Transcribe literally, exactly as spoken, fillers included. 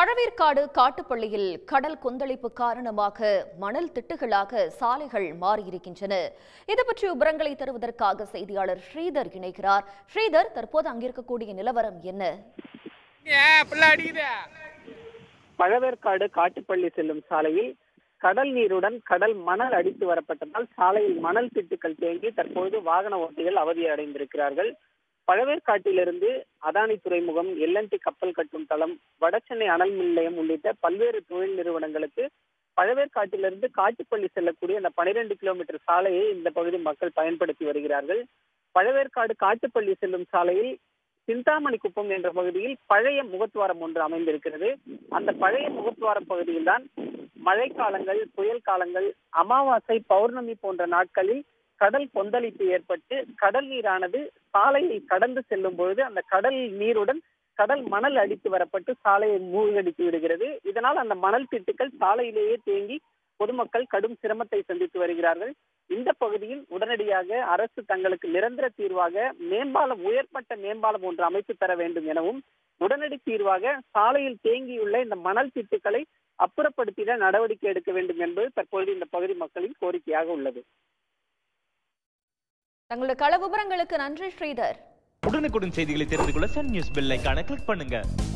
பழவேற்காடு காட்டுப்பள்ளியில் கடல் கொந்தளிப்பு காரணமாக மணல் திட்டுகளாக சாலைகள் மாறியிருக்கின்றன. இது பற்றி விவரங்களை தருவதற்காக செய்தியாளர் ஸ்ரீதர் இணைகிறார். ஸ்ரீதர், தற்போது அங்கிருக்கக்கூடிய நிலவரம் என்ன? பழவேற்காடு காட்டுப்பள்ளி செல்லும் சாலையில் கடல் நீருடன் கடல் மணல் அடித்து வரப்பட்டதால் சாலையில் மணல் திட்டுக்கள் தேங்கி தற்போது வாகன ஓட்டிகள் அவதி அடைந்திருக்கிறார்கள். பழவேற்காட்டிலிருந்து அதானி துறைமுகம், எல் என் டி கப்பல் கட்டும் தளம், வடசென்னை அனல் மின் நிலையம் உள்ளிட்ட பல்வேறு தொழில் நிறுவனங்களுக்கு பழவேற்காட்டிலிருந்து காட்டுப்பள்ளி செல்லக்கூடிய அந்த பனிரெண்டு கிலோமீட்டர் சாலையை இந்த பகுதி மக்கள் பயன்படுத்தி வருகிறார்கள். பழவேற்காடு காட்டுப்பள்ளி செல்லும் சாலையில் சிந்தாமணி குப்பம் என்ற பகுதியில் பழைய முகத்துவாரம் ஒன்று அமைந்திருக்கிறது. அந்த பழைய முகத்துவார பகுதியில் தான் மழைக்காலங்கள், புயல் காலங்கள், அமாவாசை, பௌர்ணமி போன்ற நாட்களில் கடல் கொந்தளிப்பு ஏற்பட்டு கடல் நீரானது சாலையை கடந்து செல்லும் பொழுது அந்த கடல் நீருடன் கடல் மணல் அடித்து வரப்பட்டு சாலையை மூழ்கடித்து விடுகிறது. இதனால் அந்த மணல் திட்டுக்கள் சாலையிலேயே தேங்கி பொதுமக்கள் கடும் சிரமத்தை சந்தித்து வருகிறார்கள். இந்த பகுதியில் உடனடியாக அரசு தங்களுக்கு நிரந்தர தீர்வாக மேம்பாலம், உயர்மட்ட மேம்பாலம் ஒன்று அமைத்து தர வேண்டும் எனவும், உடனடி தீர்வாக சாலையில் தேங்கியுள்ள இந்த மணல் திட்டுக்களை அப்புறப்படுத்திட நடவடிக்கை எடுக்க வேண்டும் என்பது தற்பொழுது இந்த பகுதி மக்களின் கோரிக்கையாக உள்ளது. தங்களுடைய கள விவரங்களுக்கு நன்றி ஸ்ரீதர். உடனுக்குடன் செய்திகளை தெரிந்து கொள்ள சன் நியூஸ் பெல் ஐகானை கிளிக் பண்ணுங்க.